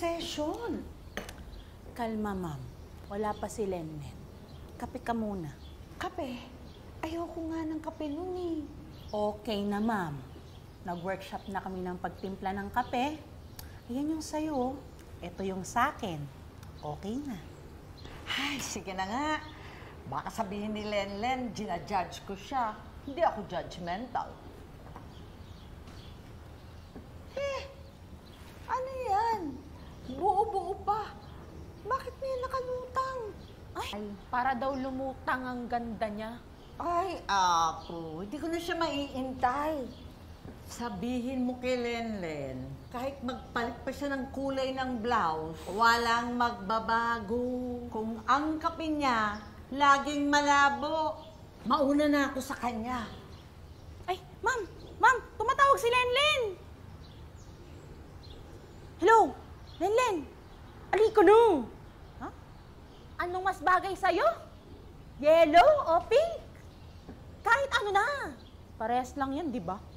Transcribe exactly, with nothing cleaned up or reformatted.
session. Kalma, ma'am. Wala pa si Lenlen. Kape ka muna. Kape? Ayoko nga ng kape nun eh. Okay na, ma'am. Nag-workshop na kami ng pagtimpla ng kape. Ayan yung sa'yo. Ito yung sa'kin. Okay na. Ay, sige na nga. Baka sabihin ni Lenlen, ginajudge ko siya. Hindi ako judgmental. Eh, ano yan? Buo-buo pa. Bakit may nakalutang? Ay, para daw lumutang ang ganda niya. Ay, ako. Hindi ko na siya maiintay. Sabihin mo kay Lenlen, kahit magpalit pa siya ng kulay ng blouse, walang magbabago. Kung ang kape niya, laging malabo. Mauna na ako sa kanya. Ay, ma'am! Ma'am! Tumatawag si Lenlen! Hello? Lenlen! Aliko no! Ha? Anong mas bagay sa'yo? Yellow o pink? Kahit ano na. Parehas lang yan, di ba?